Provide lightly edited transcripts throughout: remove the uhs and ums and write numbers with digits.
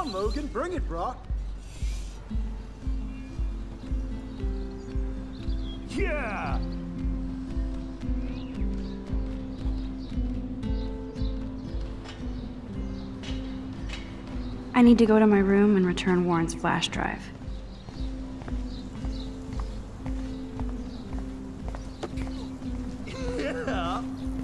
on, Logan, bring it, Brock. Yeah! I need to go to my room and return Warren's flash drive. Yeah!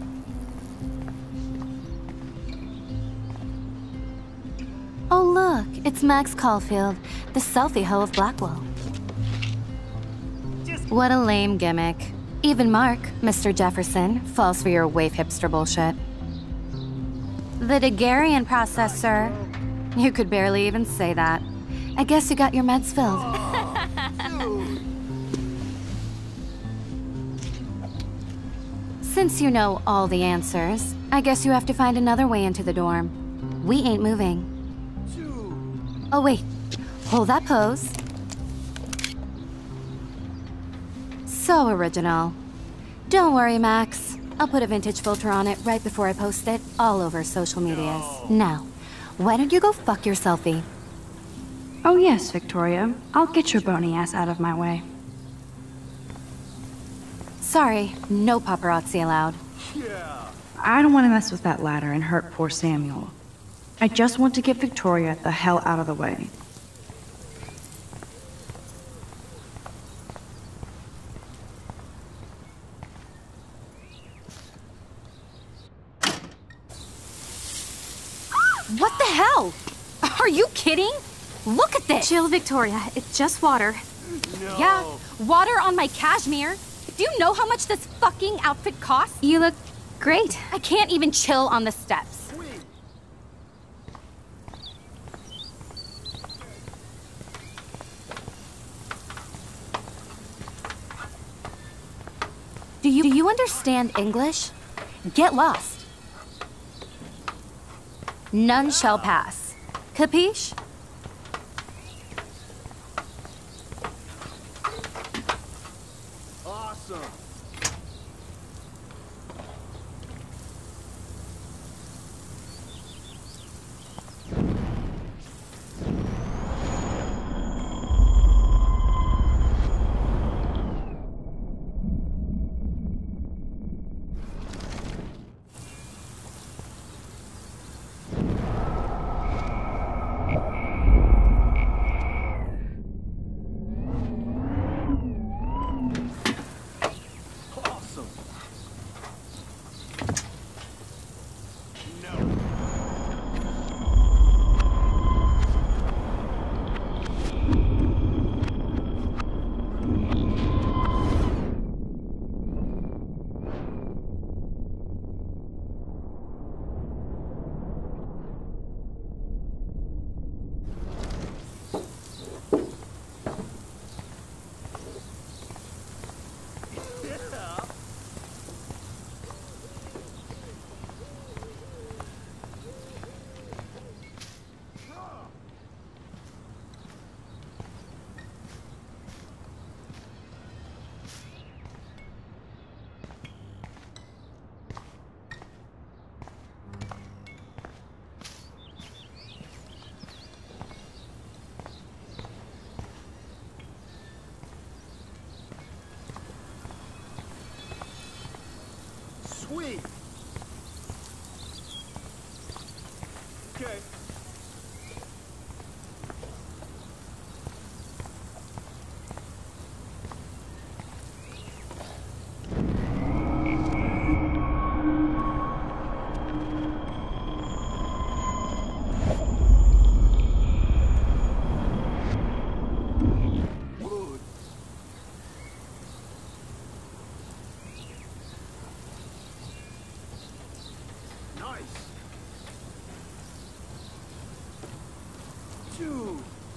Oh look, it's Max Caulfield, the selfie hoe of Blackwell. What a lame gimmick. Even Mark, Mr. Jefferson, falls for your wave hipster bullshit. The Daguerrean process, sir. You could barely even say that. I guess you got your meds filled. Since you know all the answers, I guess you have to find another way into the dorm. We ain't moving. Oh wait, hold that pose. So original. Don't worry, Max. I'll put a vintage filter on it right before I post it all over social medias. Now, why don't you go fuck your selfie? Oh yes, Victoria. I'll get your bony ass out of my way. Sorry, no paparazzi allowed. Yeah! I don't want to mess with that ladder and hurt poor Samuel. I just want to get Victoria the hell out of the way. What the hell? Are you kidding? Look at this! Chill, Victoria. It's just water. No! Yeah, water on my cashmere. Do you know how much this fucking outfit costs? You look great. I can't even chill on the steps. Sweet! Do you understand English? Get lost. None shall pass. Capiche? Awesome! Awesome! No! Yeah! Sweet! Okay. Good. Nice. Two.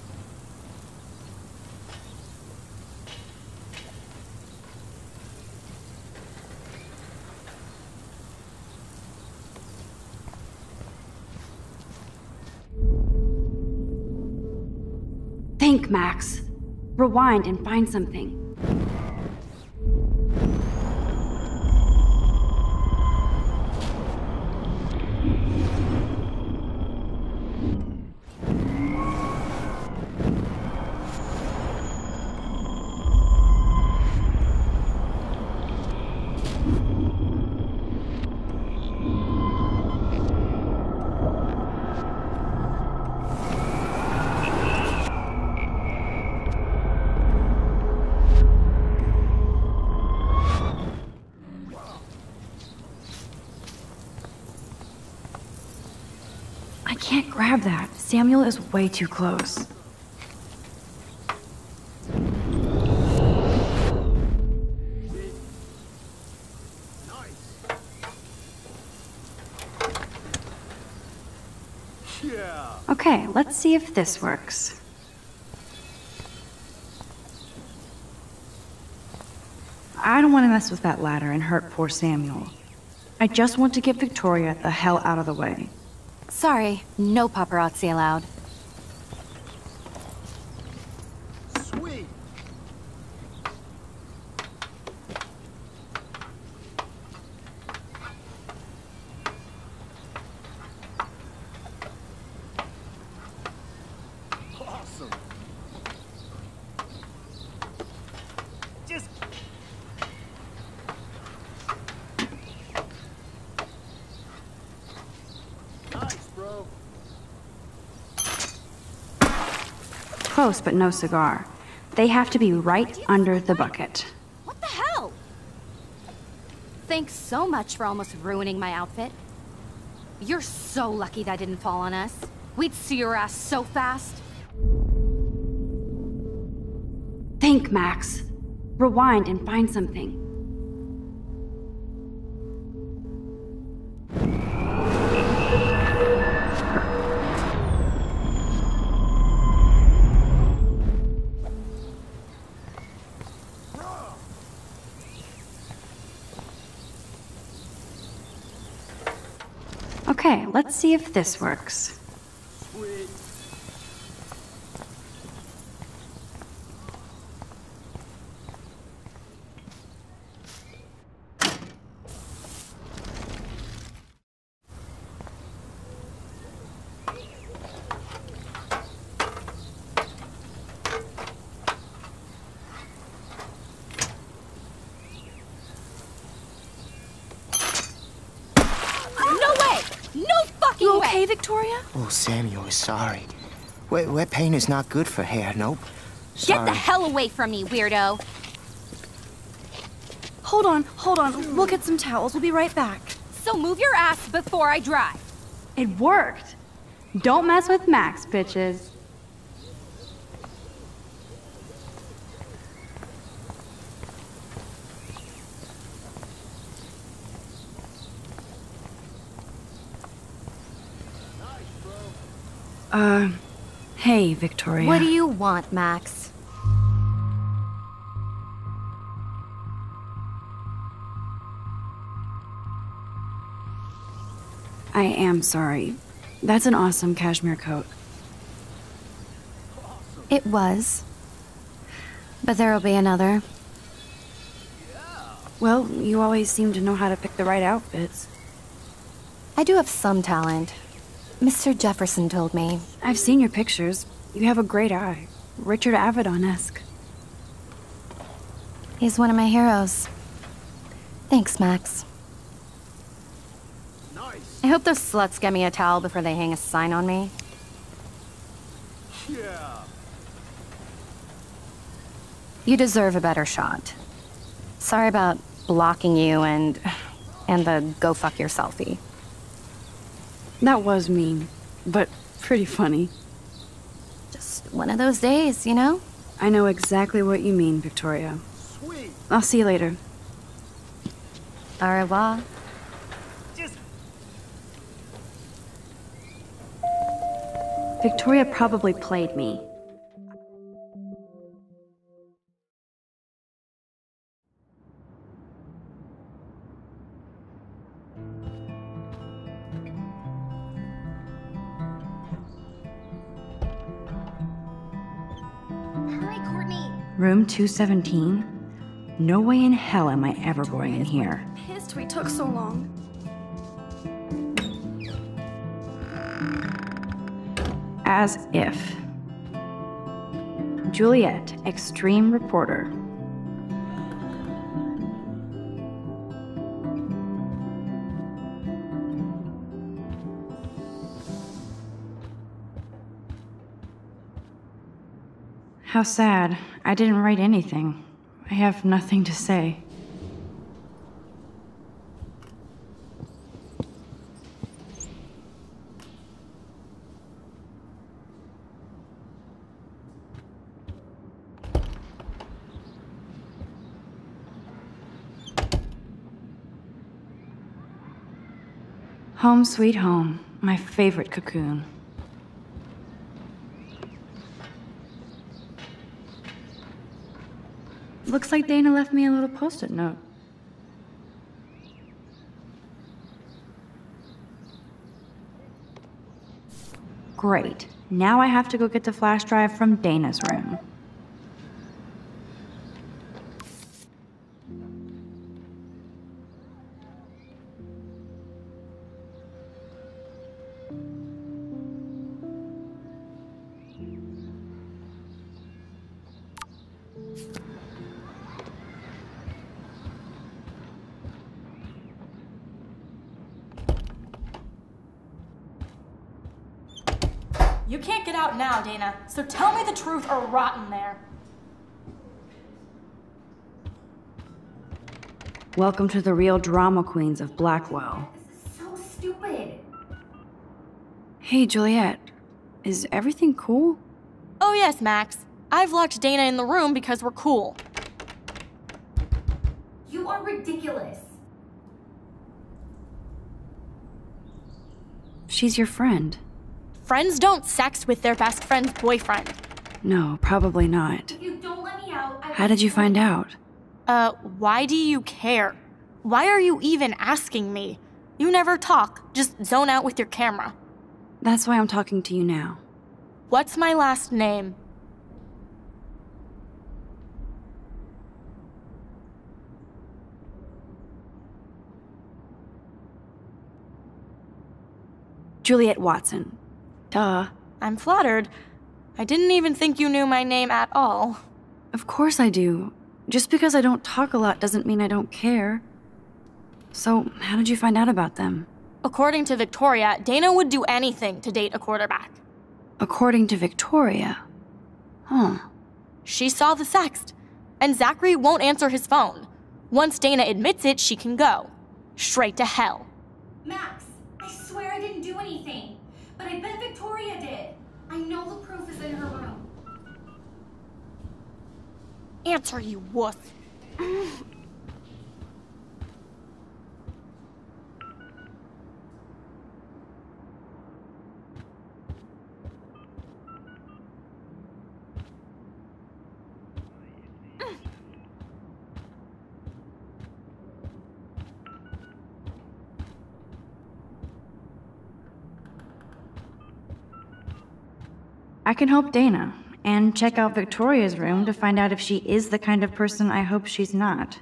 Think, Max. Rewind and find something. I can't grab that. Samuel is way too close. Yeah. Okay, let's see if this works. I don't want to mess with that ladder and hurt poor Samuel. I just want to get Victoria the hell out of the way. Sorry, no paparazzi allowed. Sweet. Awesome. Just nice, bro. Close, but no cigar. They have to be right under the bucket. What the hell? Thanks so much for almost ruining my outfit. You're so lucky that didn't fall on us. We'd see your ass so fast. Think, Max. Rewind and find something. Okay, let's see if this works. Sweet. No way! No fucking You way! okay, Victoria? Oh, Samuel is sorry. Wet paint is not good for hair, nope. Get Sorry. the hell away from me, weirdo! Hold on. We'll get some towels. We'll be right back. So move your ass before I drive. It worked. Don't mess with Max, bitches. Hey, Victoria. What do you want, Max? I am sorry. That's an awesome cashmere coat. It was. But there'll be another. Well, you always seem to know how to pick the right outfits. I do have some talent. Mr. Jefferson told me. I've seen your pictures. You have a great eye. Richard Avedon-esque. He's one of my heroes. Thanks, Max. Nice. I hope those sluts get me a towel before they hang a sign on me. Yeah. You deserve a better shot. Sorry about blocking you and the go fuck your selfie. That was mean, but pretty funny. Just one of those days, you know? I know exactly what you mean, Victoria. Sweet. I'll see you later. Au revoir. Just Victoria probably played me. Hurry, Courtney. Room 217? No way in hell am I ever going in here. Pissed we took so long. As if. Juliet, extreme reporter. How sad. I didn't write anything. I have nothing to say. Home sweet home. My favorite cocoon. Looks like Dana left me a little post-it note. Great. Now I have to go get the flash drive from Dana's room. You can't get out now, Dana, so tell me the truth or rot in there. Welcome to the real drama queens of Blackwell. This is so stupid. Hey, Juliet. Is everything cool? Oh yes, Max. I've locked Dana in the room because we're cool. You are ridiculous. She's your friend. Friends don't sex with their best friend's boyfriend. No, probably not. If you don't let me out, How did you find out? Why do you care? Why are you even asking me? You never talk, just zone out with your camera. That's why I'm talking to you now. What's my last name? Juliet Watson. Duh. I'm flattered. I didn't even think you knew my name at all. Of course I do. Just because I don't talk a lot doesn't mean I don't care. So, how did you find out about them? According to Victoria, Dana would do anything to date a quarterback. According to Victoria? Huh. She saw the sext, and Zachary won't answer his phone. Once Dana admits it, she can go. Straight to hell. Max, I swear I didn't do anything. But I bet Victoria did. I know the proof is in her room. Answer, you wuss. I can help Dana, and check out Victoria's room to find out if she is the kind of person I hope she's not.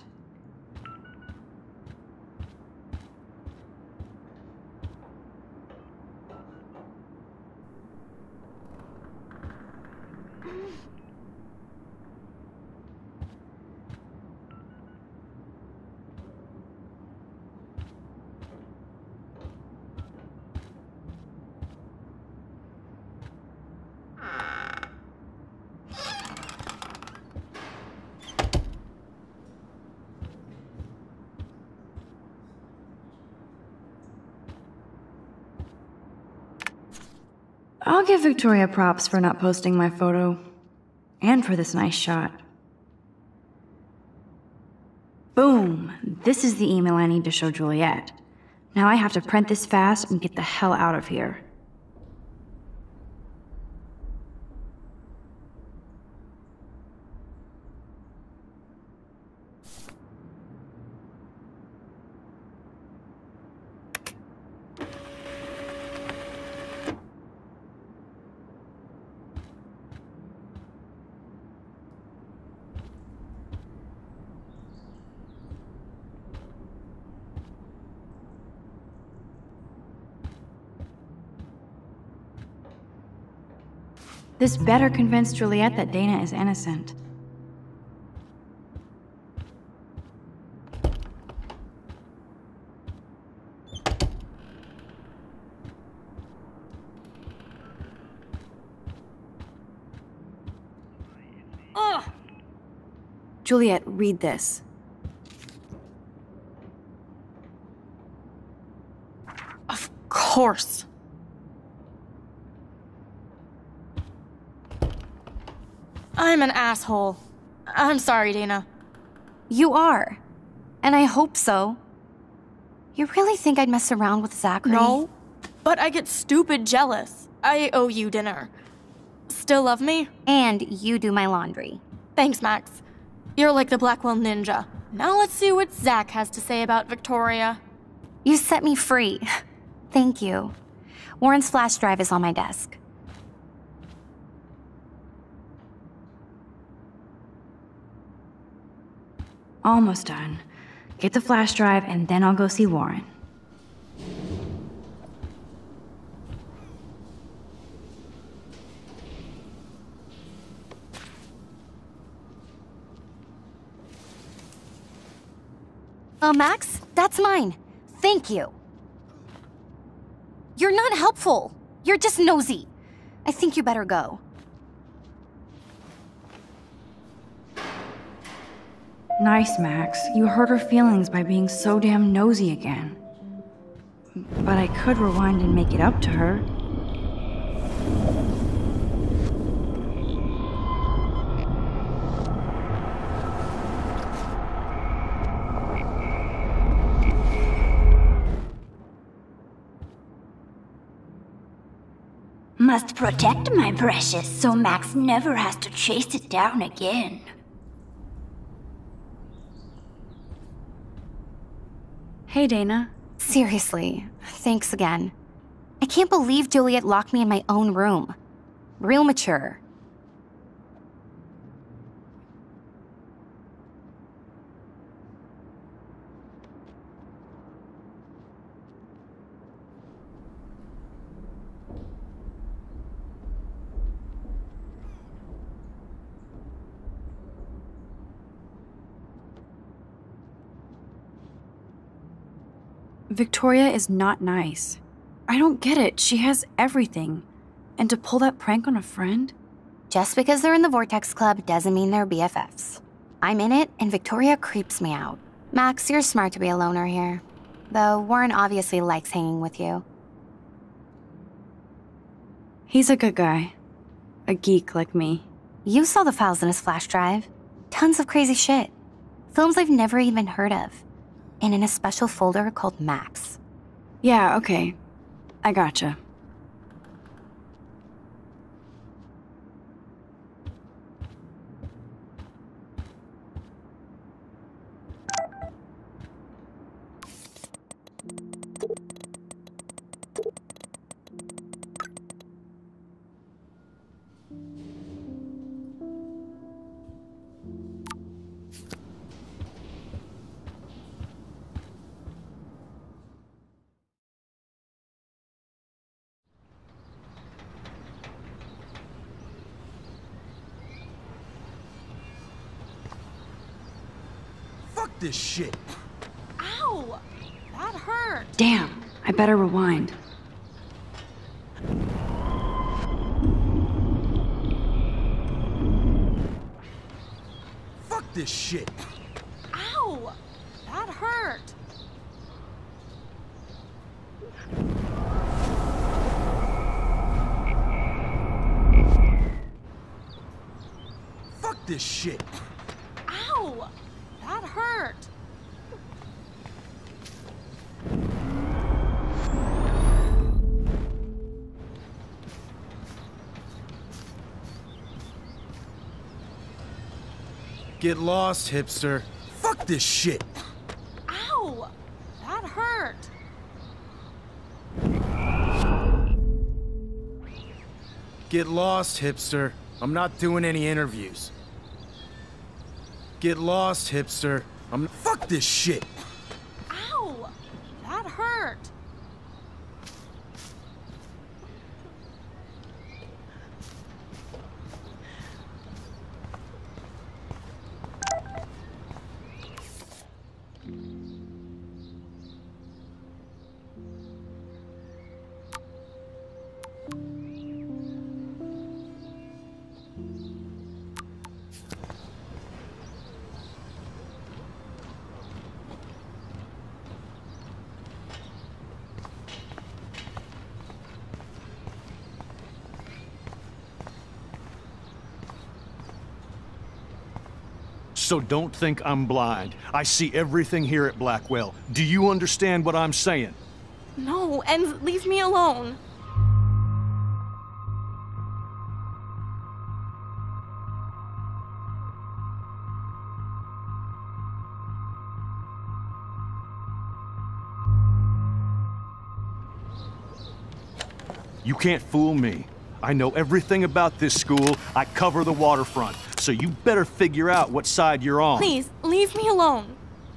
I'll give Victoria props for not posting my photo. And for this nice shot. Boom! This is the email I need to show Juliet. Now I have to print this fast and get the hell out of here. This better convince Juliet that Dana is innocent. Ugh! Juliet, read this. Of course. I'm an asshole. I'm sorry, Dana. You are. And I hope so. You really think I'd mess around with Zachary? No, but I get stupid jealous. I owe you dinner. Still love me? And you do my laundry. Thanks, Max. You're like the Blackwell Ninja. Now let's see what Zach has to say about Victoria. You set me free. Thank you. Warren's flash drive is on my desk. Almost done. Get the flash drive, and then I'll go see Warren. Max, that's mine. Thank you. You're not helpful. You're just nosy. I think you better go. Nice, Max. You hurt her feelings by being so damn nosy again. But I could rewind and make it up to her. Must protect my precious so Max never has to chase it down again. Hey, Dana. Seriously, thanks again. I can't believe Juliet locked me in my own room. Real mature. Victoria is not nice. I don't get it. She has everything. And to pull that prank on a friend? Just because they're in the Vortex Club doesn't mean they're BFFs. I'm in it, and Victoria creeps me out. Max, you're smart to be a loner here. Though Warren obviously likes hanging with you. He's a good guy. A geek like me. You saw the files in his flash drive. Tons of crazy shit. Films I've never even heard of. And in a special folder called Max. Yeah, okay. I gotcha. Fuck this shit. Ow! That hurt. Damn, I better rewind. Fuck this shit. Ow! That hurt. Fuck this shit. Ow! That hurt. Get lost, hipster. Fuck this shit. Ow! That hurt. Get lost, hipster. I'm not doing any interviews. Get lost, hipster. Fuck this shit. Ow! That hurt. So don't think I'm blind. I see everything here at Blackwell. Do you understand what I'm saying? No, and leave me alone. You can't fool me. I know everything about this school. I cover the waterfront. So you better figure out what side you're on. Please, leave me alone.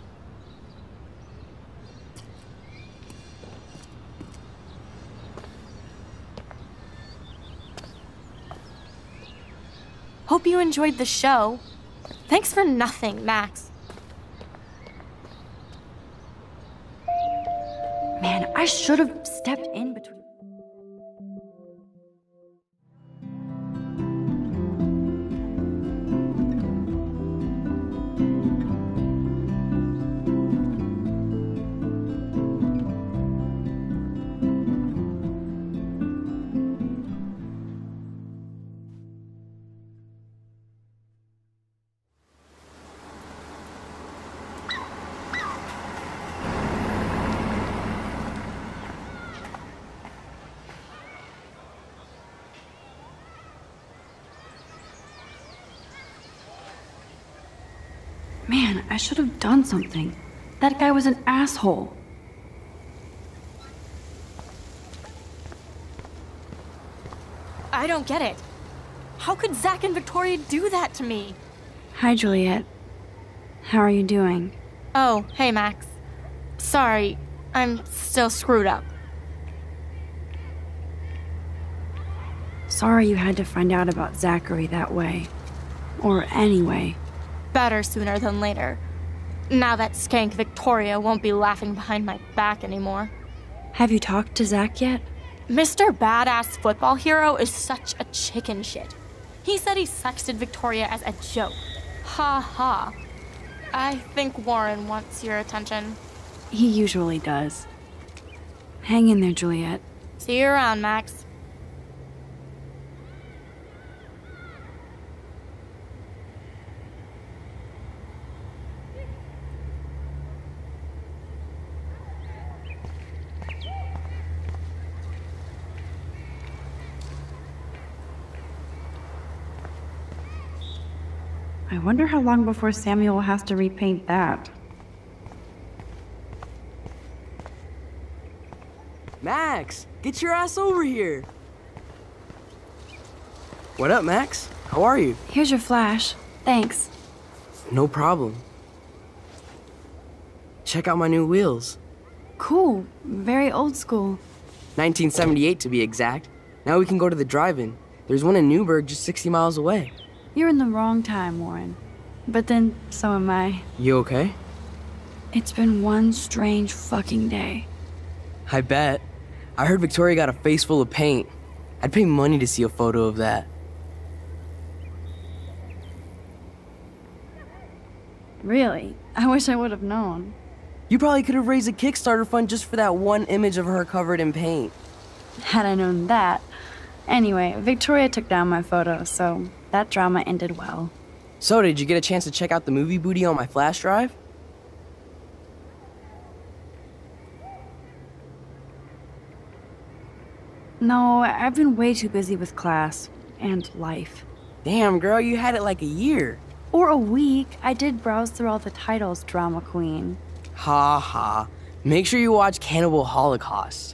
Hope you enjoyed the show. Thanks for nothing, Max. Man, I should have stepped in between. Man, I should have done something. That guy was an asshole. I don't get it. How could Zach and Victoria do that to me? Hi, Juliet. How are you doing? Oh, hey, Max. Sorry, I'm still screwed up. Sorry you had to find out about Zachary that way. Or anyway. Better sooner than later. Now that skank Victoria won't be laughing behind my back anymore. Have you talked to Zach yet? Mr. Badass Football Hero is such a chicken shit. He said he sexted Victoria as a joke. Ha ha. I think Warren wants your attention. He usually does. Hang in there, Juliet. See you around, Max. I wonder how long before Samuel has to repaint that. Max, get your ass over here. What up, Max? How are you? Here's your flash. Thanks. No problem. Check out my new wheels. Cool. Very old school. 1978 to be exact. Now we can go to the drive-in. There's one in Newburgh just 60 miles away. You're in the wrong time, Warren. But then, so am I. You okay? It's been one strange fucking day. I bet. I heard Victoria got a face full of paint. I'd pay money to see a photo of that. Really? I wish I would have known. You probably could have raised a Kickstarter fund just for that one image of her covered in paint. Had I known that. Anyway, Victoria took down my photo, so that drama ended well. So, did you get a chance to check out the movie booty on my flash drive? No, I've been way too busy with class and life. Damn, girl, you had it like a year. Or a week. I did browse through all the titles, drama queen. Ha ha. Make sure you watch Cannibal Holocaust.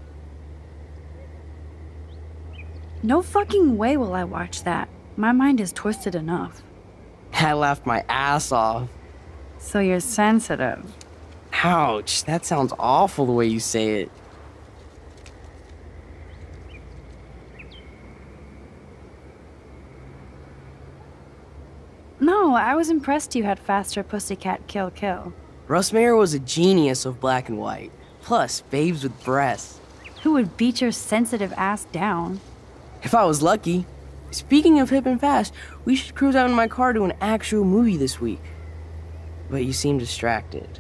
No fucking way will I watch that. My mind is twisted enough. I laughed my ass off. So you're sensitive. Ouch, that sounds awful the way you say it. No, I was impressed you had faster Pussycat Kill Kill. Russ Meyer was a genius of black and white. Plus, babes with breasts. Who would beat your sensitive ass down? If I was lucky. Speaking of hip and fast, we should cruise out in my car to an actual movie this week. But you seem distracted.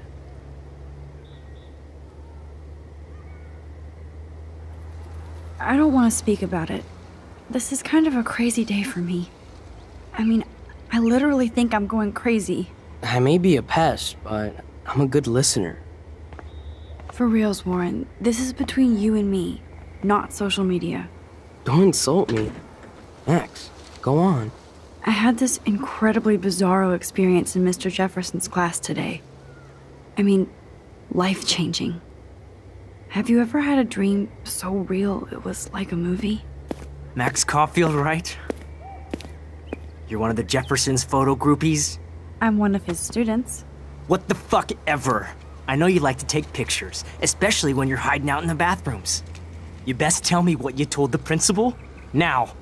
I don't want to speak about it. This is kind of a crazy day for me. I mean, I literally think I'm going crazy. I may be a pest, but I'm a good listener. For reals, Warren, this is between you and me, not social media. Don't insult me. Max, go on. I had this incredibly bizarro experience in Mr. Jefferson's class today. I mean, life-changing. Have you ever had a dream so real it was like a movie? Max Caulfield, right? You're one of the Jefferson's photo groupies? I'm one of his students. What the fuck ever? I know you like to take pictures, especially when you're hiding out in the bathrooms. You best tell me what you told the principal, now.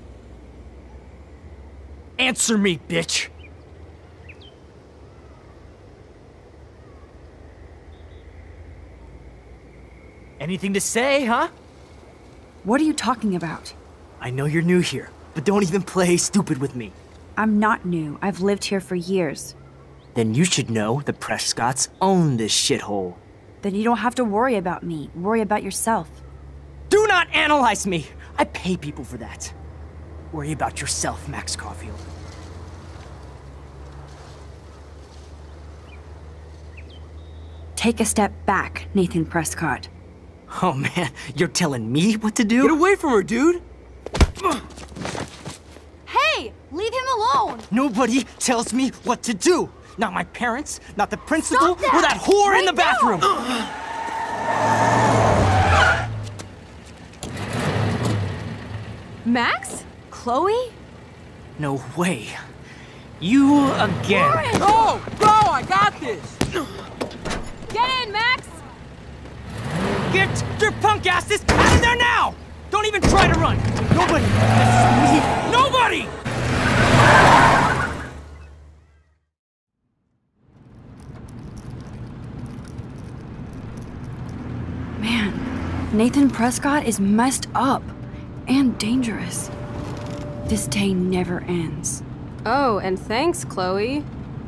Answer me, bitch! Anything to say, huh? What are you talking about? I know you're new here, but don't even play stupid with me. I'm not new. I've lived here for years. Then you should know the Prescotts own this shithole. Then you don't have to worry about me. Worry about yourself. Do not analyze me! I pay people for that. Worry about yourself, Max Caulfield. Take a step back, Nathan Prescott. Oh man, you're telling me what to do? Get away from her, dude! Hey! Leave him alone! Nobody tells me what to do! Not my parents, not the principal, Stop that! or that whore Right in the bathroom! Max? Chloe? No way. You again. Go! Go! I got this! Get in, Max! Get your punk asses out of there now! Don't even try to run! Nobody! Nobody! Man, Nathan Prescott is messed up and dangerous. This day never ends. Oh, and thanks, Chloe.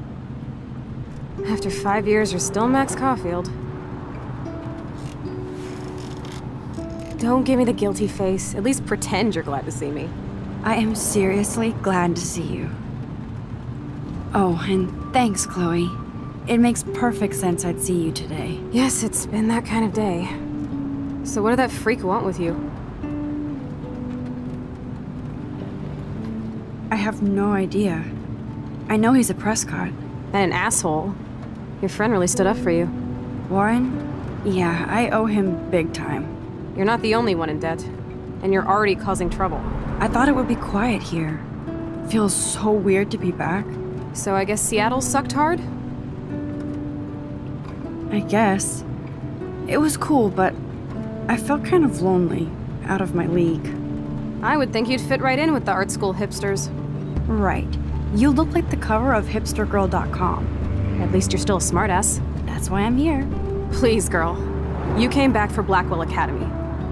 After 5 years, you're still Max Caulfield. Don't give me the guilty face. At least pretend you're glad to see me. I am seriously glad to see you. Oh, and thanks, Chloe. It makes perfect sense I'd see you today. Yes, it's been that kind of day. So what did that freak want with you? I have no idea. I know he's a Prescott. And an asshole. Your friend really stood up for you. Warren? Yeah, I owe him big time. You're not the only one in debt. And you're already causing trouble. I thought it would be quiet here. Feels so weird to be back. So I guess Seattle sucked hard? I guess. It was cool, but I felt kind of lonely, out of my league. I would think you'd fit right in with the art school hipsters. Right. You look like the cover of hipstergirl.com. At least you're still a smartass. That's why I'm here. Please, girl. You came back for Blackwell Academy.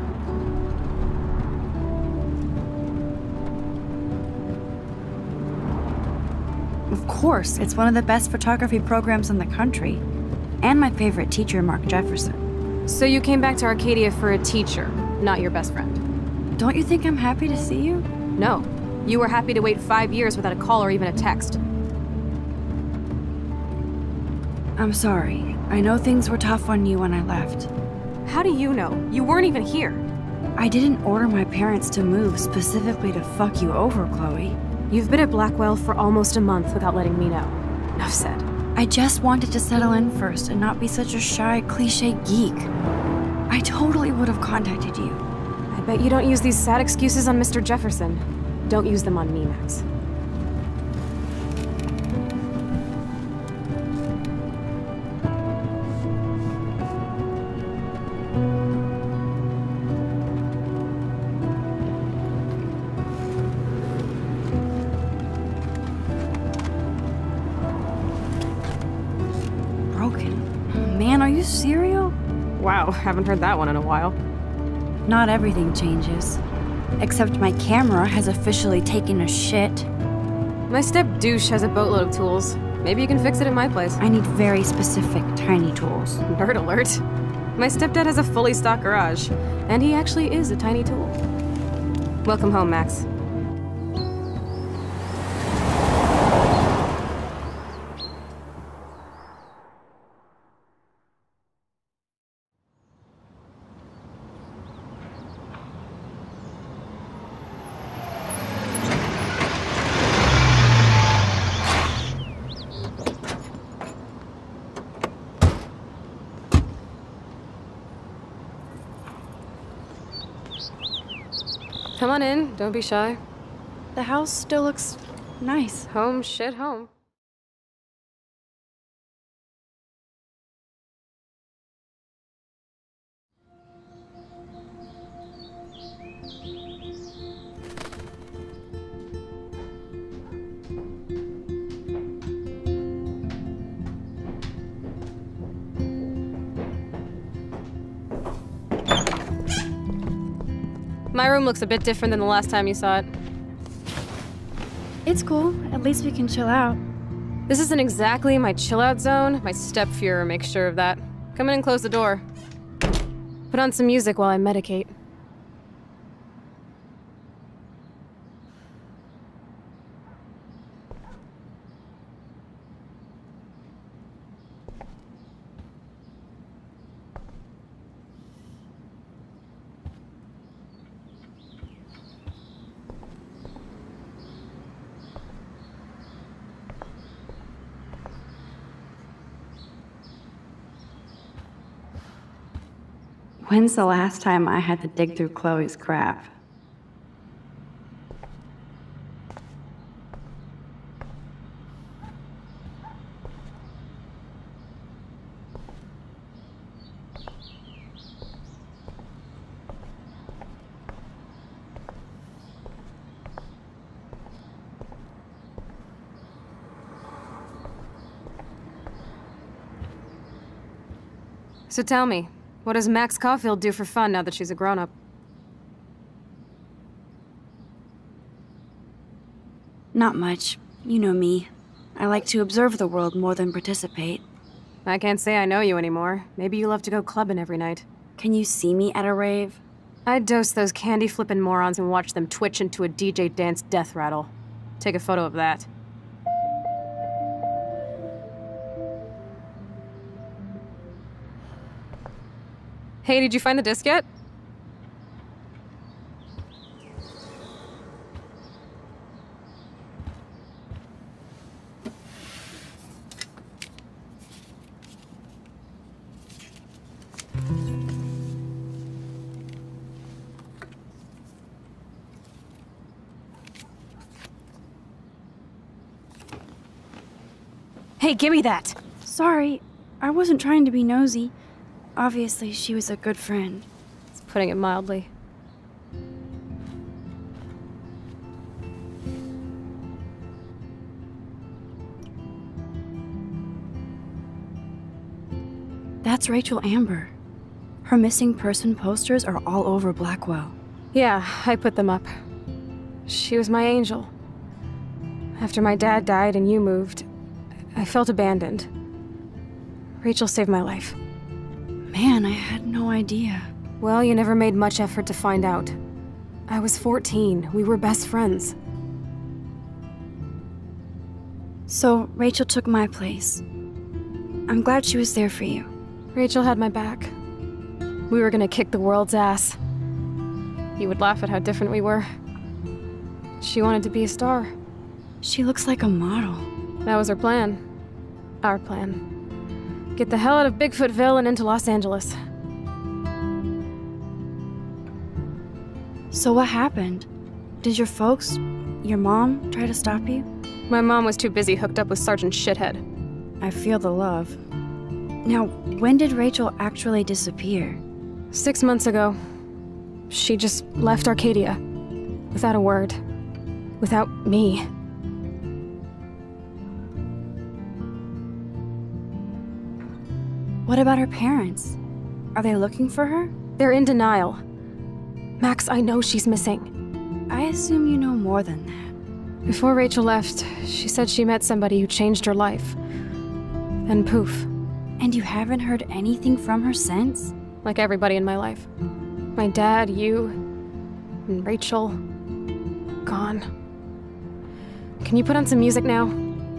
Of course, it's one of the best photography programs in the country. And my favorite teacher, Mark Jefferson. So you came back to Arcadia for a teacher, not your best friend. Don't you think I'm happy to see you? No. You were happy to wait 5 years without a call or even a text. I'm sorry. I know things were tough on you when I left. How do you know? You weren't even here. I didn't order my parents to move specifically to fuck you over, Chloe. You've been at Blackwell for almost a month without letting me know. Enough said. I just wanted to settle in first and not be such a shy, cliche geek. I totally would have contacted you. I bet you don't use these sad excuses on Mr. Jefferson. Don't use them on me, Max. Broken. Man, are you serial? Wow, haven't heard that one in a while. Not everything changes. Except my camera has officially taken a shit. My step-douche has a boatload of tools. Maybe you can fix it at my place. I need very specific, tiny tools. Nerd alert. My stepdad has a fully stocked garage, and he actually is a tiny tool. Welcome home, Max. Come on in, don't be shy. The house still looks nice. Home shit home. My room looks a bit different than the last time you saw it. It's cool. At least we can chill out. This isn't exactly my chill-out zone. My step-Fuhrer makes sure of that. Come in and close the door. Put on some music while I medicate. When's the last time I had to dig through Chloe's crap? So tell me, what does Max Caulfield do for fun now that she's a grown-up? Not much. You know me. I like to observe the world more than participate. I can't say I know you anymore. Maybe you love to go clubbing every night. Can you see me at a rave? I'd dose those candy-flippin' morons and watch them twitch into a DJ dance death rattle. Take a photo of that. Hey, did you find the disc yet? Hey, give me that! Sorry, I wasn't trying to be nosy. Obviously, she was a good friend. It's putting it mildly. That's Rachel Amber. Her missing person posters are all over Blackwell. Yeah, I put them up. She was my angel. After my dad died and you moved, I felt abandoned. Rachel saved my life. Man, I had no idea. Well, you never made much effort to find out. I was 14. We were best friends. So, Rachel took my place. I'm glad she was there for you. Rachel had my back. We were gonna kick the world's ass. You would laugh at how different we were. She wanted to be a star. She looks like a model. That was her plan. Our plan. Get the hell out of Bigfootville and into Los Angeles. So what happened? Did your folks, your mom, try to stop you? My mom was too busy hooked up with Sergeant Shithead. I feel the love. Now, when did Rachel actually disappear? 6 months ago. She just left Arcadia. Without a word. Without me. What about her parents? Are they looking for her? They're in denial. Max, I know she's missing. I assume you know more than that. Before Rachel left, she said she met somebody who changed her life. And poof. And you haven't heard anything from her since? Like everybody in my life. My dad, you, and Rachel. Gone. Can you put on some music now?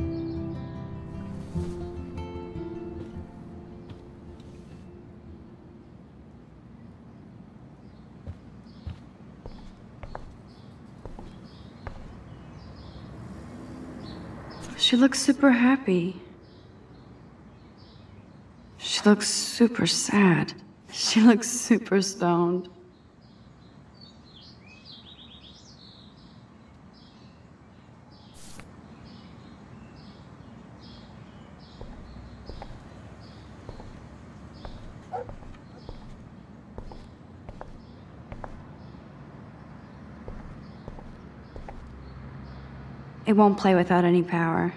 She looks super happy. She looks super sad. She looks super stoned. It won't play without any power.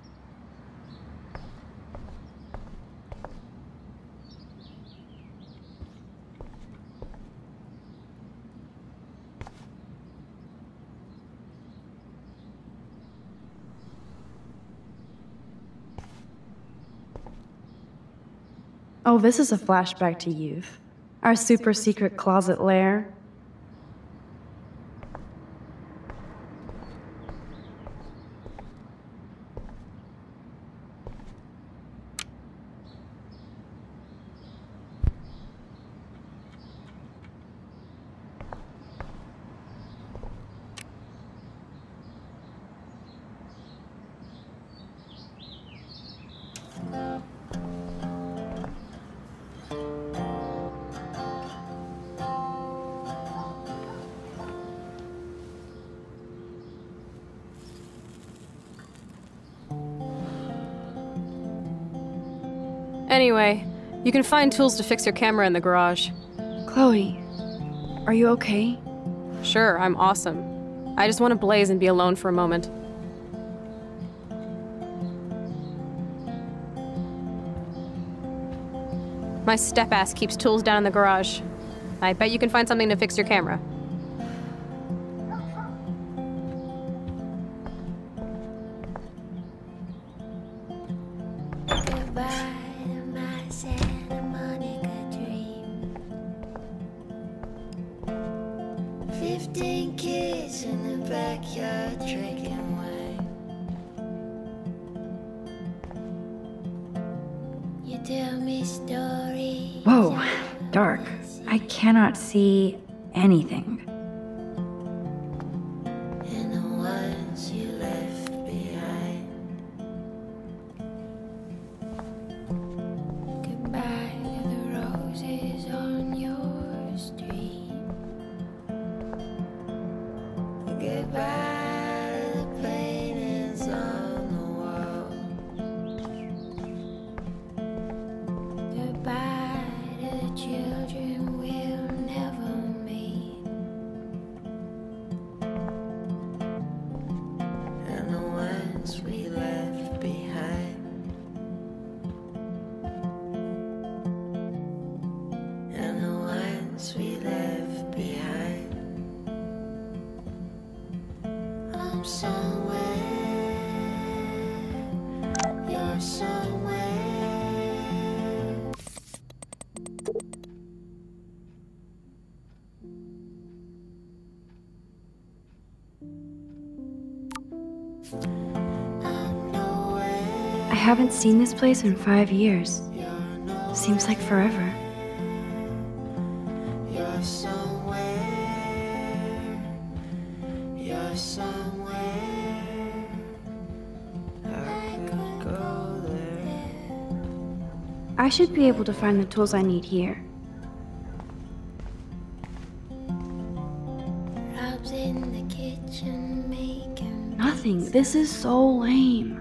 Oh, this is a flashback to youth. Our super secret closet lair. Anyway, you can find tools to fix your camera in the garage. Chloe, are you okay? Sure, I'm awesome. I just want to blaze and be alone for a moment. My step-ass keeps tools down in the garage. I bet you can find something to fix your camera. Whoa, dark. I cannot see anything. And the ones you left behind. Goodbye to the roses on your street. Goodbye to the paintings on the wall. Goodbye to the children we'll never meet. And the ones we left behind. And the ones we left behind. I'm somewhere, you're somewhere. I haven't seen this place in 5 years. Seems like forever. You're somewhere, you're somewhere. I could go there. I should be able to find the tools I need here. Rob's in the kitchen making Nothing. This is so lame.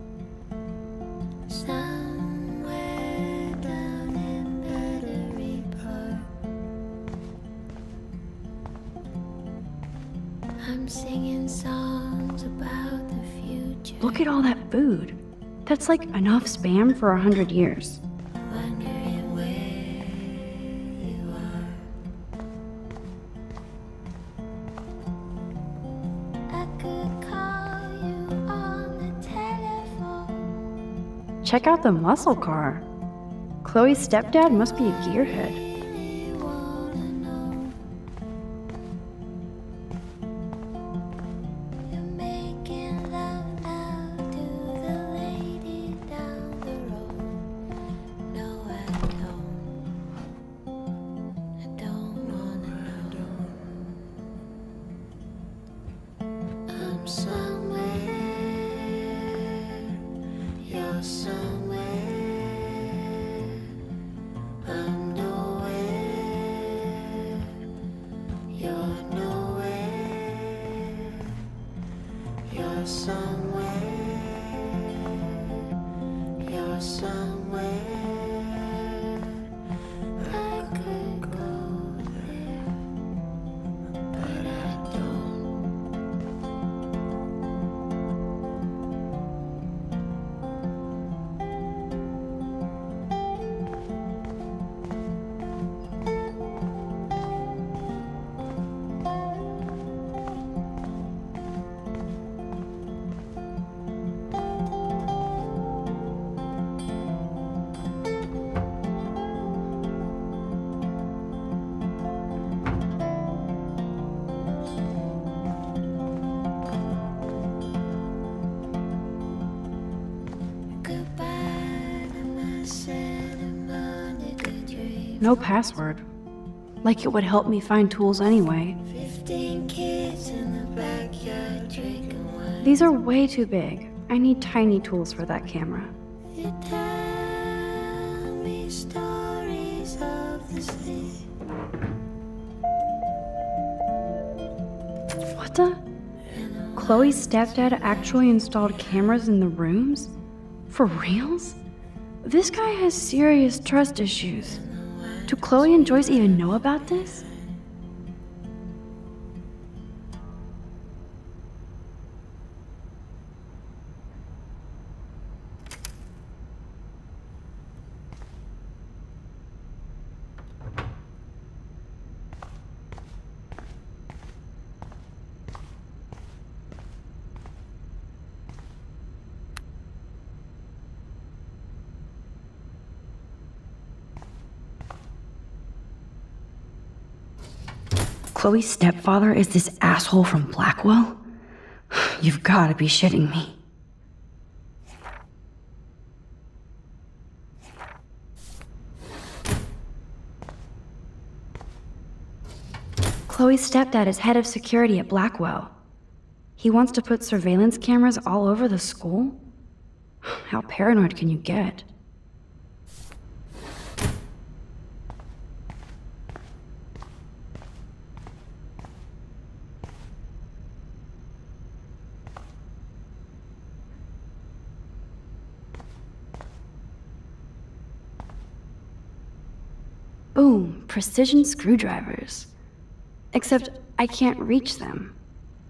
somewhere down in Battery Park. I'm singing songs about the future. Look at all that food. That's like enough spam for 100 years. Wondering where you are. I could call you on the telephone. Check out the muscle car. Chloe's stepdad must be a gearhead. Really wanna know. You're making love now to the lady down the road. No, I don't wanna know. I'm somewhere, you're somewhere. I'm nowhere, you're nowhere. You're somewhere, you're somewhere. I could go there, but I don't. No password. Like it would help me find tools anyway. 15 kids in the backyard drinking wine. These are way too big. I need tiny tools for that camera. You tell me stories of the sea. What the? Chloe's stepdad actually installed cameras in the rooms? For reals? This guy has serious trust issues. Do Chloe and Joyce even know about this? Chloe's stepfather is this asshole from Blackwell? You've gotta be shitting me. Chloe's stepdad is head of security at Blackwell. He wants to put surveillance cameras all over the school? How paranoid can you get? Boom, precision screwdrivers. Except I can't reach them.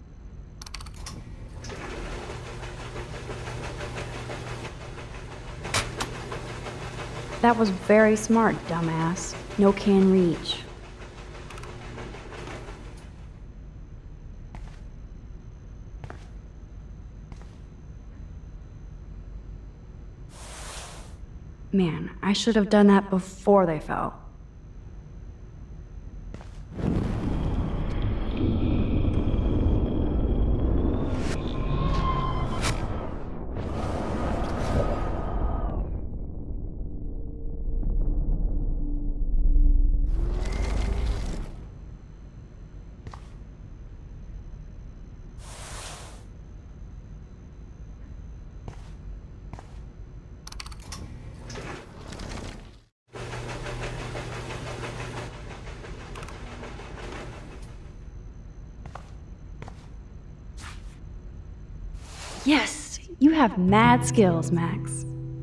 That was very smart, dumbass. No can reach. Man, I should have done that before they fell. Yes, you have mad skills, Max.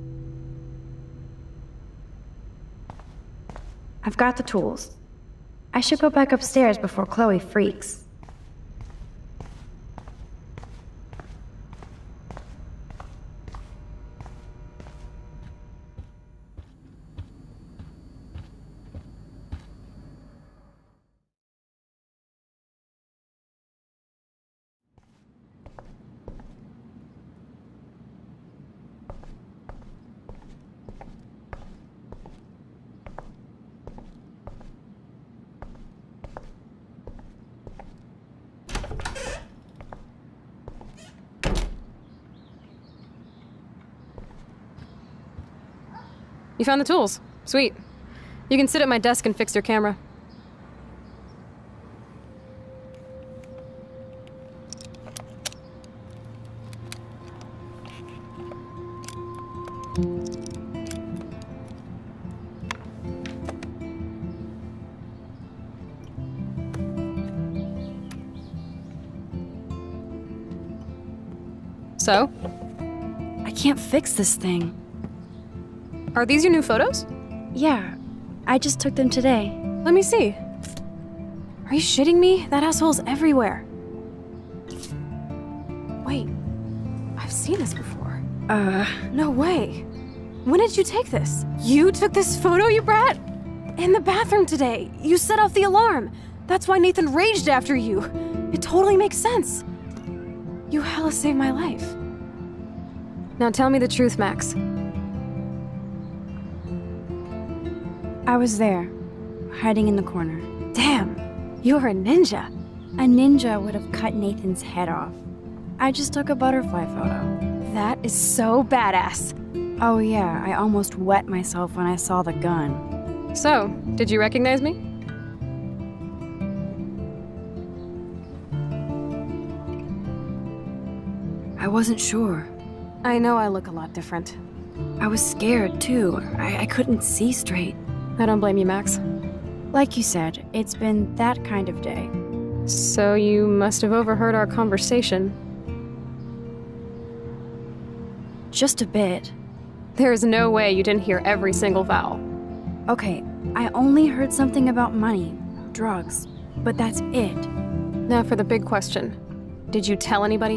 I've got the tools. I should go back upstairs before Chloe freaks. You found the tools. Sweet. You can sit at my desk and fix your camera. So? I can't fix this thing. Are these your new photos? Yeah, I just took them today. Let me see. Are you shitting me? That asshole's everywhere. Wait, I've seen this before. No way. When did you take this? You took this photo, you brat? In the bathroom today. You set off the alarm. That's why Nathan raged after you. It totally makes sense. You hella saved my life. Now tell me the truth, Max. I was there, hiding in the corner. Damn, you're a ninja. A ninja would have cut Nathan's head off. I just took a butterfly photo. That is so badass. Oh yeah, I almost wet myself when I saw the gun. So, did you recognize me? I wasn't sure. I know I look a lot different. I was scared, too. I couldn't see straight. I don't blame you, Max. Like you said, it's been that kind of day. So you must have overheard our conversation. Just a bit. There is no way you didn't hear every single vowel. Okay, I only heard something about money, drugs, but that's it. Now for the big question. Did you tell anybody?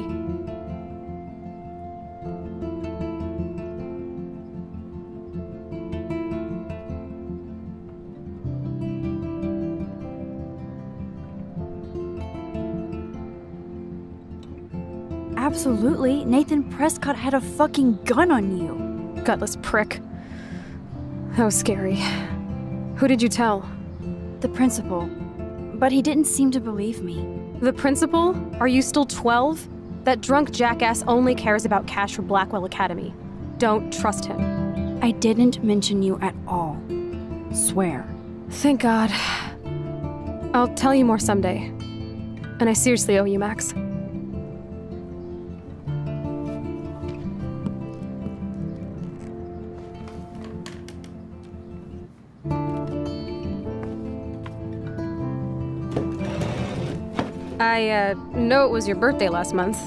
Absolutely. Nathan Prescott had a fucking gun on you. Gutless prick. That was scary. Who did you tell? The principal. But he didn't seem to believe me. The principal? Are you still 12? That drunk jackass only cares about cash for Blackwell Academy. Don't trust him. I didn't mention you at all. Swear. Thank God. I'll tell you more someday. And I seriously owe you, Max. I know it was your birthday last month.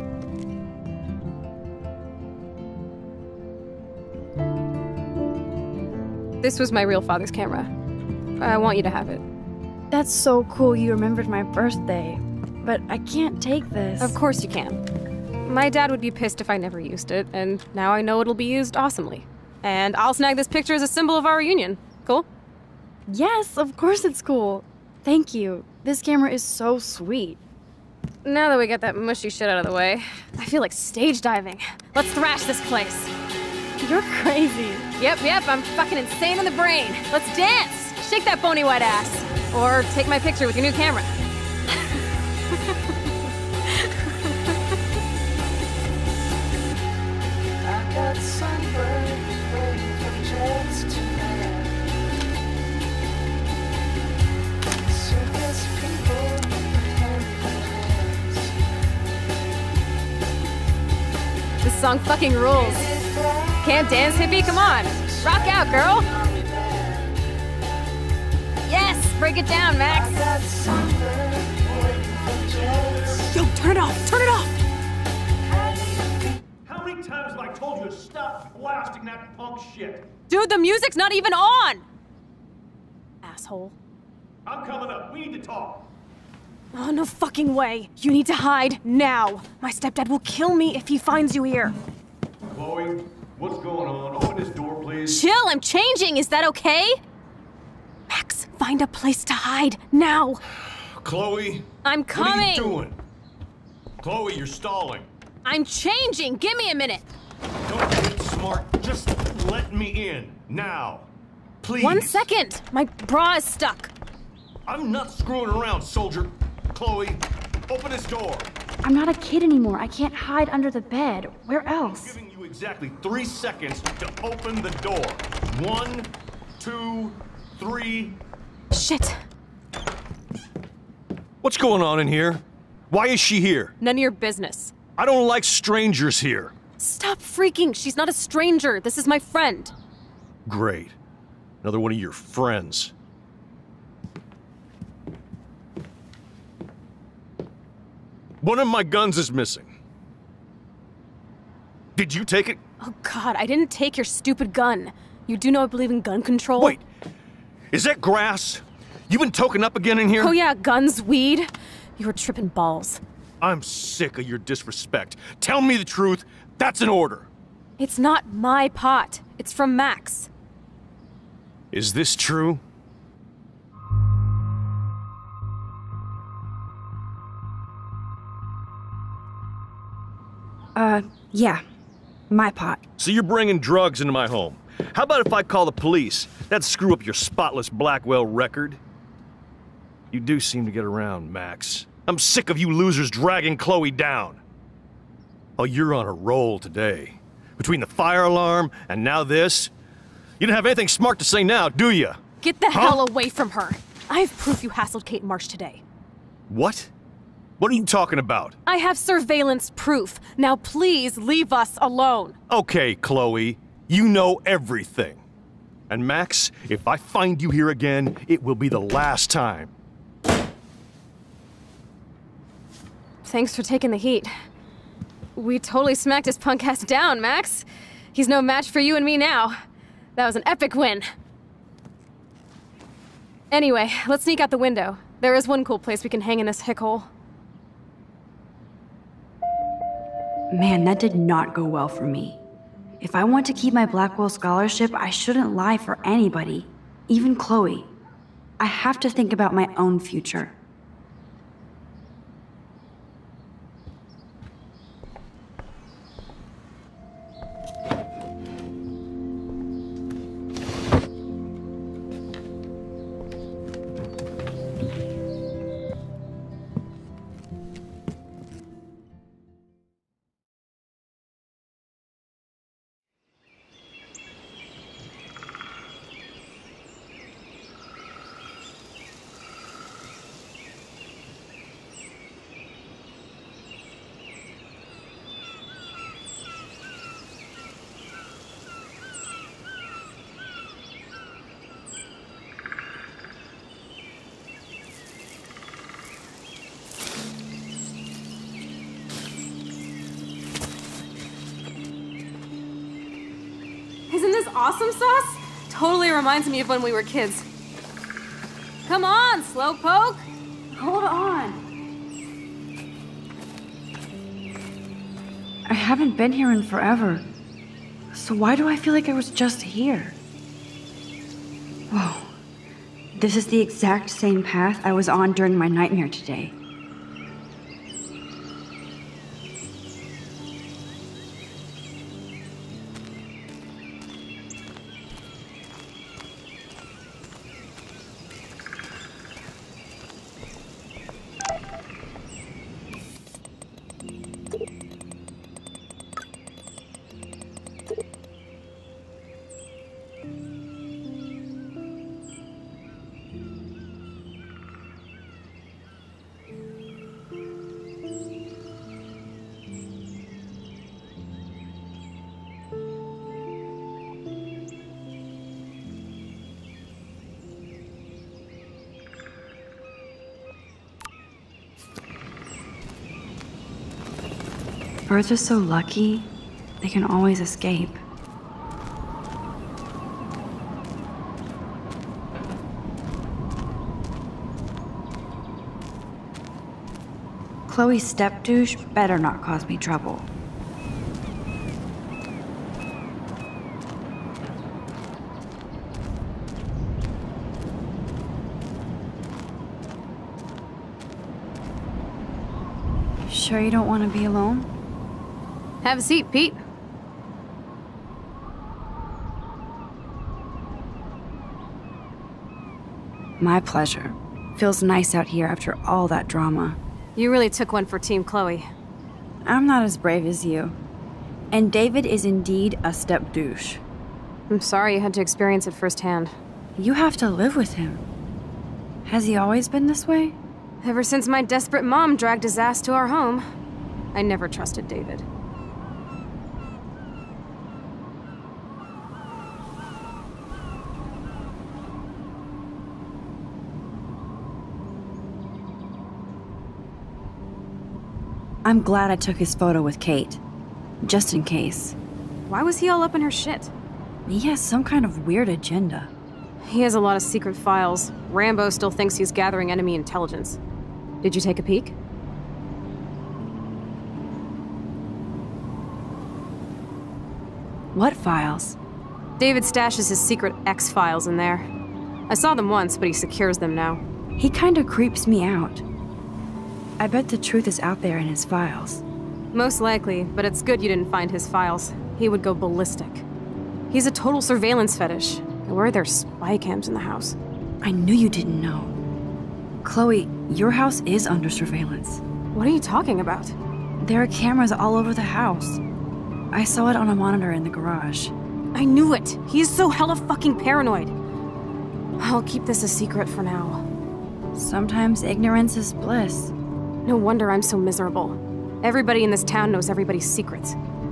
This was my real father's camera. I want you to have it. That's so cool you remembered my birthday. But I can't take this. Of course you can. My dad would be pissed if I never used it, and now I know it'll be used awesomely. And I'll snag this picture as a symbol of our reunion. Cool? Yes, of course it's cool. Thank you. This camera is so sweet. Now that we got that mushy shit out of the way, I feel like stage diving. Let's thrash this place. You're crazy. Yep, I'm fucking insane in the brain. Let's dance! Shake that bony white ass. Or take my picture with your new camera. I got sunburned, waiting for the jets to land. Circus people with hands. This song fucking rules. Can't dance, hippie? Come on. Rock out, girl. Yes, break it down, Max. Yo, turn it off. Turn it off. How many times have I told you to stop blasting that punk shit? Dude, the music's not even on. Asshole. I'm coming up. We need to talk. Oh, no fucking way. You need to hide now. My stepdad will kill me if he finds you here. Chloe, what's going on? Open this door, please. Chill, I'm changing. Is that okay? Max, find a place to hide now. Chloe. I'm coming. What are you doing? Chloe, you're stalling. I'm changing. Give me a minute. Don't get smart. Just let me in. Now. Please. 1 second. My bra is stuck. I'm not screwing around, soldier. Chloe, open this door. I'm not a kid anymore. I can't hide under the bed. Where else? I'm giving you exactly 3 seconds to open the door. 1, 2, 3. Shit. What's going on in here? Why is she here? None of your business. I don't like strangers here. Stop freaking. She's not a stranger. This is my friend. Great. Another one of your friends. One of my guns is missing. Did you take it? Oh God, I didn't take your stupid gun. You do know I believe in gun control? Wait, is that grass? You been token up again in here? Oh yeah, guns, weed. You were tripping balls. I'm sick of your disrespect. Tell me the truth. That's an order. It's not my pot. It's from Max. Is this true? Yeah. My pot. So you're bringing drugs into my home. How about if I call the police? That'd screw up your spotless Blackwell record. You do seem to get around, Max. I'm sick of you losers dragging Chloe down. Oh, you're on a roll today. Between the fire alarm and now this? You don't have anything smart to say now, do you? Get the hell away from her. I have proof you hassled Kate Marsh today. What? What are you talking about? I have surveillance proof. Now please leave us alone. Okay, Chloe. You know everything. And Max, if I find you here again, it will be the last time. Thanks for taking the heat. We totally smacked his punk ass down, Max. He's no match for you and me now. That was an epic win. Anyway, let's sneak out the window. There is one cool place we can hang in this hickhole. Man, that did not go well for me. If I want to keep my Blackwell scholarship, I shouldn't lie for anybody, even Chloe. I have to think about my own future. Isn't this awesome sauce? Totally reminds me of when we were kids. Come on, Slowpoke! Hold on. I haven't been here in forever. So why do I feel like I was just here? Whoa. This is the exact same path I was on during my nightmare today. Birds are so lucky, they can always escape. Chloe's step-douche better not cause me trouble. Sure you don't want to be alone? Have a seat, Pete. My pleasure. Feels nice out here after all that drama. You really took one for Team Chloe. I'm not as brave as you. And David is indeed a step-douche. I'm sorry you had to experience it firsthand. You have to live with him. Has he always been this way? Ever since my desperate mom dragged his ass to our home, I never trusted David. I'm glad I took his photo with Kate. Just in case. Why was he all up in her shit? He has some kind of weird agenda. He has a lot of secret files. Rambo still thinks he's gathering enemy intelligence. Did you take a peek? What files? David stashes his secret X-files in there. I saw them once, but he secures them now. He kinda creeps me out. I bet the truth is out there in his files. Most likely, but it's good you didn't find his files. He would go ballistic. He's a total surveillance fetish. Where are there spy cams in the house? I knew you didn't know. Chloe, your house is under surveillance. What are you talking about? There are cameras all over the house. I saw it on a monitor in the garage. I knew it! He's so hella fucking paranoid! I'll keep this a secret for now. Sometimes ignorance is bliss. No wonder I'm so miserable. Everybody in this town knows everybody's secrets.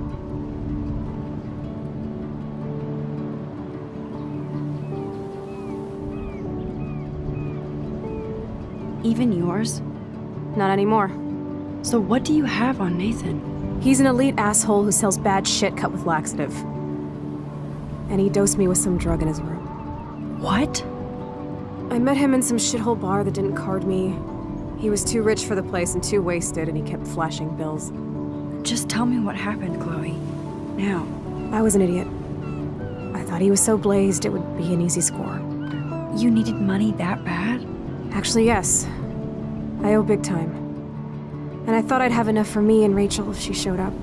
Even yours? Not anymore. So what do you have on Nathan? He's an elite asshole who sells bad shit cut with laxative. And he dosed me with some drug in his room. What? I met him in some shithole bar that didn't card me. He was too rich for the place and too wasted, and he kept flashing bills. Just tell me what happened, Chloe. Now. I was an idiot. I thought he was so blazed it would be an easy score. You needed money that bad? Actually, yes. I owe big time. And I thought I'd have enough for me and Rachel if she showed up.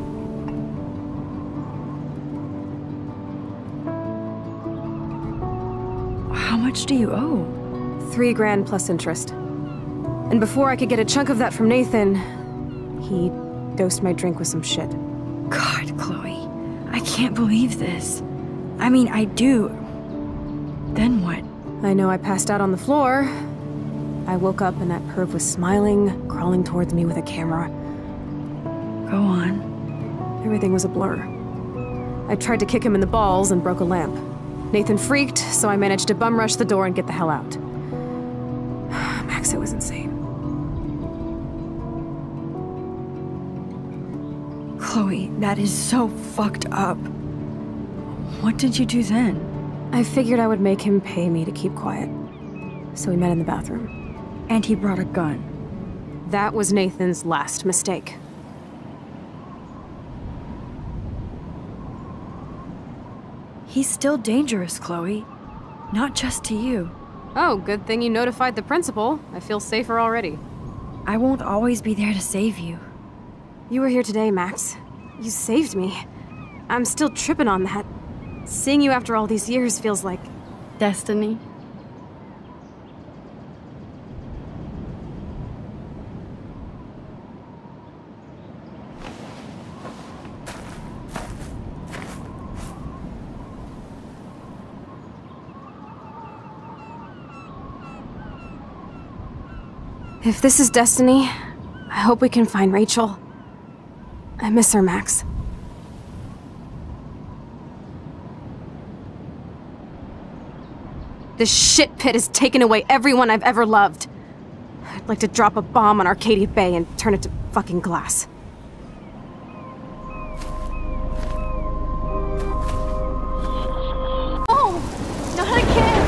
How much do you owe? $3 grand plus interest. And before I could get a chunk of that from Nathan, he dosed my drink with some shit. God, Chloe. I can't believe this. I mean, I do. Then what? I know I passed out on the floor. I woke up and that perv was smiling, crawling towards me with a camera. Go on. Everything was a blur. I tried to kick him in the balls and broke a lamp. Nathan freaked, so I managed to bum rush the door and get the hell out. Max, it was insane. Chloe, that is so fucked up. What did you do then? I figured I would make him pay me to keep quiet. So we met in the bathroom. And he brought a gun. That was Nathan's last mistake. He's still dangerous, Chloe. Not just to you. Oh, good thing you notified the principal. I feel safer already. I won't always be there to save you. You were here today, Max. You saved me. I'm still tripping on that. Seeing you after all these years feels like... destiny. If this is destiny, I hope we can find Rachel. I miss her, Max. This shit pit has taken away everyone I've ever loved. I'd like to drop a bomb on Arcadia Bay and turn it to fucking glass. Oh, not again!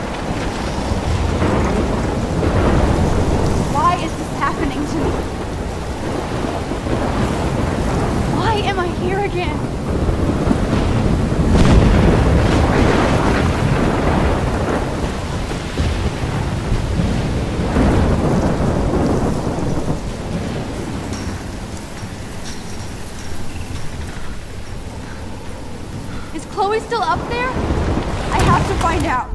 Why is this happening to me? Why am I here again? Is Chloe still up there? I have to find out.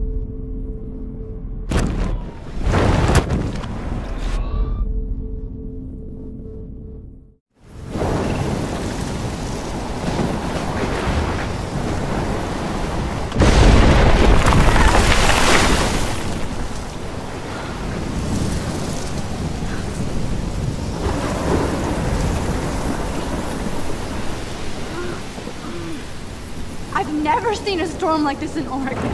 I've never seen a storm like this in Oregon.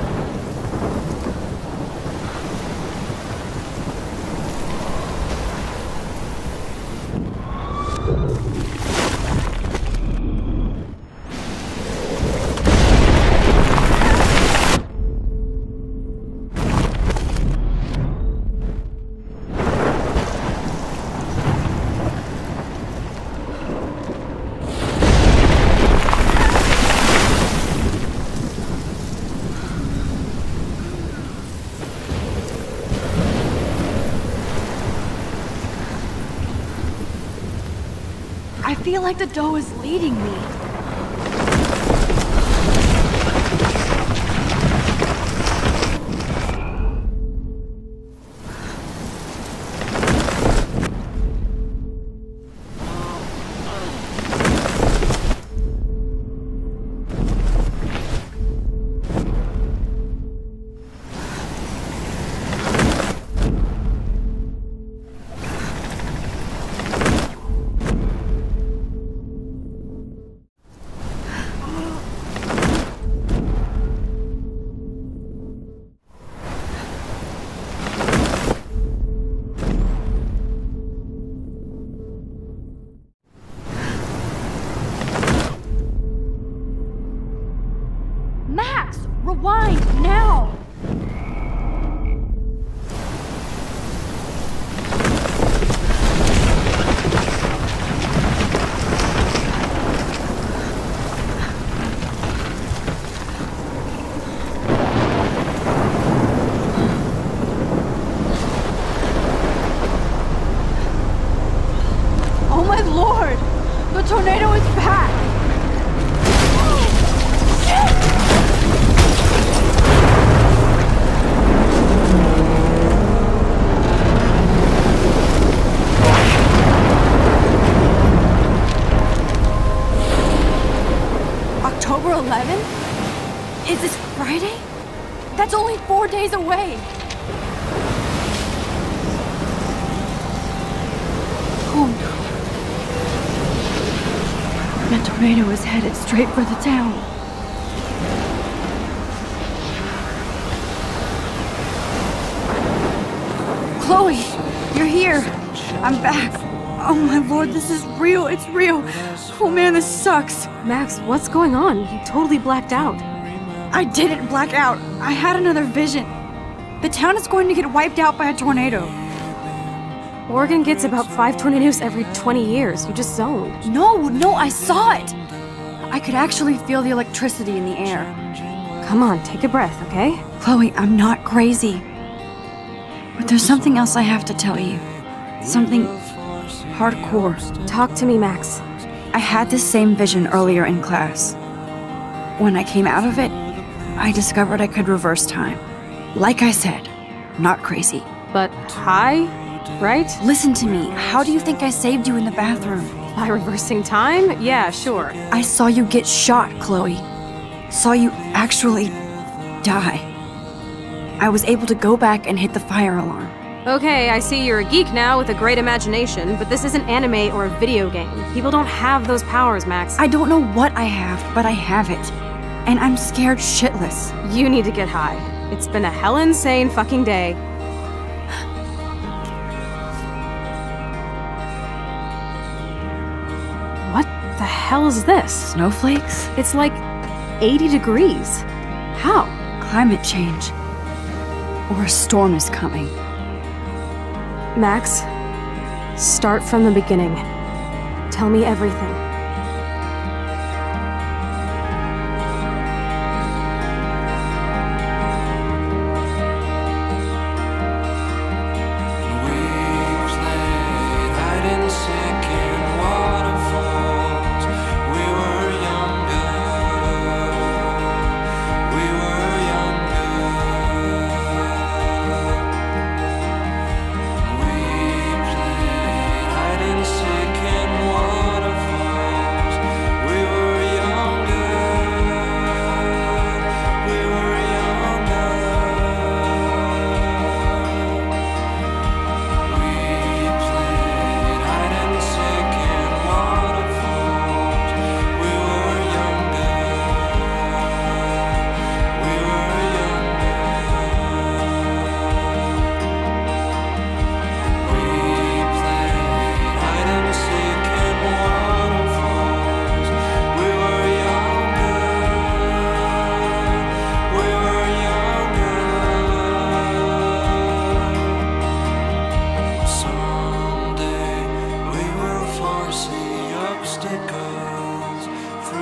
I feel like the dough is leading me. Max, rewind now! Oh my lord! The tornado is back! October 11th? Is this Friday? That's only 4 days away! Oh no. That tornado is headed straight for the town. Chloe, you're here. I'm back. Oh my lord, this is real. It's real. Oh man, this sucks. Max, what's going on? You totally blacked out. I didn't black out. I had another vision. The town is going to get wiped out by a tornado. Oregon gets about 5 tornadoes every 20 years. You just zoned. No, I saw it. I could actually feel the electricity in the air. Come on, take a breath, okay? Chloe, I'm not crazy. But there's something else I have to tell you. Something hardcore. Talk to me, Max. I had this same vision earlier in class. When I came out of it, I discovered I could reverse time. Like I said, not crazy. But high, right? Listen to me. How do you think I saved you in the bathroom? By reversing time? Yeah, sure. I saw you get shot, Chloe. Saw you actually die. I was able to go back and hit the fire alarm. Okay, I see you're a geek now with a great imagination, but this isn't anime or a video game. People don't have those powers, Max. I don't know what I have, but I have it. And I'm scared shitless. You need to get high. It's been a hell insane fucking day. What the hell is this? Snowflakes? It's like 80 degrees. How? Climate change. Or a storm is coming. Max, start from the beginning. Tell me everything.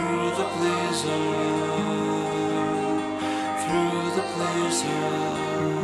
Through the blizzard